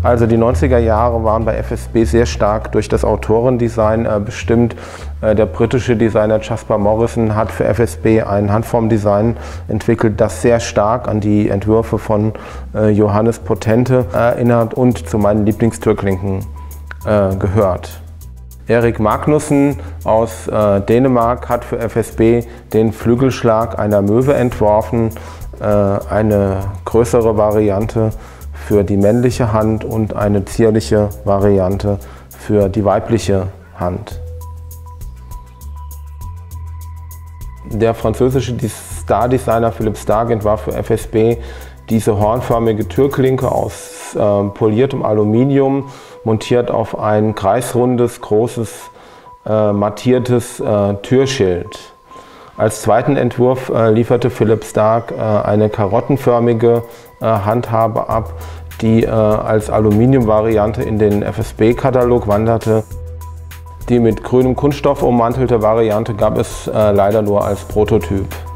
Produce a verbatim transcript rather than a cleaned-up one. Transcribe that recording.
Also die neunziger Jahre waren bei F S B sehr stark durch das Autorendesign äh, bestimmt. Äh, der britische Designer Jasper Morrison hat für F S B ein Handformdesign entwickelt, das sehr stark an die Entwürfe von äh, Johannes Potente erinnert und zu meinen Lieblingstürklinken äh, gehört. Erik Magnussen aus äh, Dänemark hat für F S B den Flügelschlag einer Möwe entworfen, äh, eine größere Variante für die männliche Hand und eine zierliche Variante für die weibliche Hand. Der französische Star-Designer Philippe Starck entwarf für F S B diese hornförmige Türklinke aus äh, poliertem Aluminium, montiert auf ein kreisrundes, großes, äh, mattiertes äh, Türschild. Als zweiten Entwurf äh, lieferte Philippe Starck äh, eine karottenförmige äh, Handhabe ab, die äh, als Aluminiumvariante in den F S B-Katalog wanderte. Die mit grünem Kunststoff ummantelte Variante gab es äh, leider nur als Prototyp.